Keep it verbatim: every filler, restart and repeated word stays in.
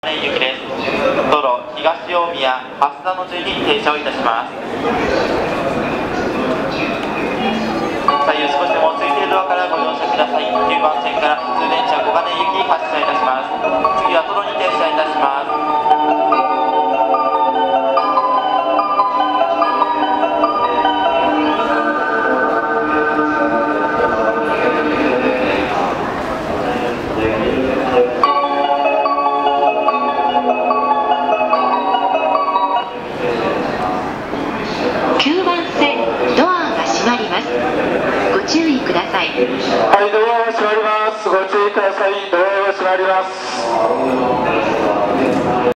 行きです。道路東大宮蓮田の順に停車をいたします。左右少しでも空いているドアからご乗車ください。きゅうばん線から普通電車小金井行き発車いたします。次はトロに停車いたします。 きゅうばん線ドアが閉まります。ご注意ください。 はい、ドアが閉まります。ご注意ください。ドアが閉まります。